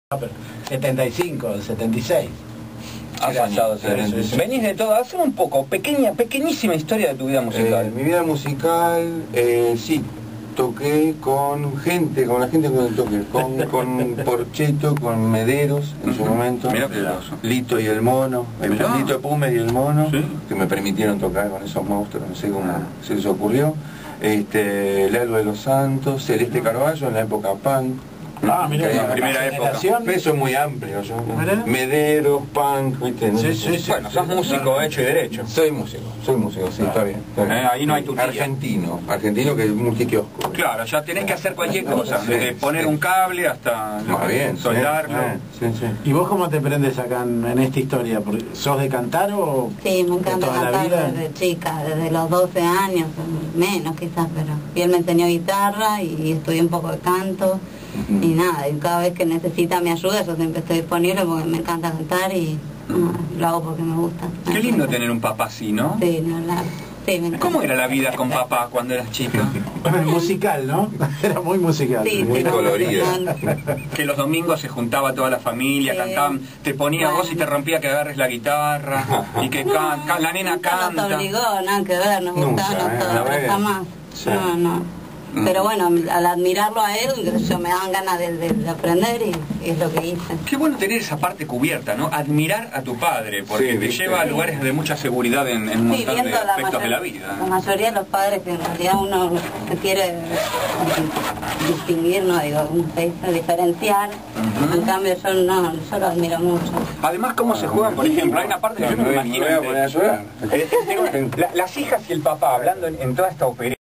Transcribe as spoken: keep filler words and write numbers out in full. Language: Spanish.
setenta y cinco, setenta y seis. Ha pasado setenta y seis. Venís de todo, hace un poco, pequeña, pequeñísima historia de tu vida musical. Eh, mi vida musical, eh, sí, toqué con gente, con la gente con la que toqué, con, con Porcheto, con Mederos en su momento, Mirá qué groso. Lito y el Mono, el Mirá. Lito Pumer y el Mono, ¿Sí? que me permitieron tocar con esos monstruos, no sé cómo se les ocurrió. Este, Lalo de los Santos, Celeste Carballo en la época punk. Ah, mira, en la primera época. Eso es muy amplio, yo, ¿no? ¿Verdad? Mederos, punk, ¿viste? Sí, sí, sí. Bueno, sos músico hecho y derecho. Soy músico, soy músico, sí, está bien. Está bien. Eh, ahí no hay tutilla. Argentino, argentino que es multiquiosco. Claro, ya tenés que hacer cualquier cosa, Sí, desde poner sí. un cable hasta Más bien, soldarlo. eh, sí, sí. ¿Y vos cómo te prendes acá en, en esta historia? Porque ¿sos de cantar o Sí, me de encanta toda la cantar vida? desde chica, desde los doce años, menos quizás, pero... Y él me enseñó guitarra y estudié un poco de canto, Ujú. y nada, y cada vez que necesita mi ayuda yo siempre estoy disponible porque me encanta cantar y no, lo hago porque me gusta. Qué lindo tener un papá así, ¿no? Sí, no, la... sí, me encanta. ¿Cómo era la vida con papá cuando eras chica? Musical, ¿no? Era muy musical. Sí, muy sí, no, colorida. no, Que los domingos se juntaba toda la familia, Sí. cantaban, te ponía Bueno. voz y te rompía que agarres la guitarra y que can, can- la nena nunca nos canta. obligó, nada que ver, nos Nunca, gustaba, eh, nos la todo, verdad. jamás. Sí. No, no. Pero bueno, al admirarlo a él, yo me dan ganas de, de- de aprender y, y es lo que hice. Qué bueno tener esa parte cubierta, ¿no? Admirar a tu padre, porque Sí, te viste. lleva a lugares de mucha seguridad en, en un Sí, montón de viendo la, aspectos de la mayor- vida. la mayoría de los padres que en realidad uno se quiere distinguir, no digo, se dice diferenciar, Ujú. en cambio yo no, yo lo admiro mucho. Además, cómo se juegan, por ejemplo, hay una parte que yo no me Me imagino. voy a poner a llorar. La- las hijas y el papá hablando en, en toda esta operación.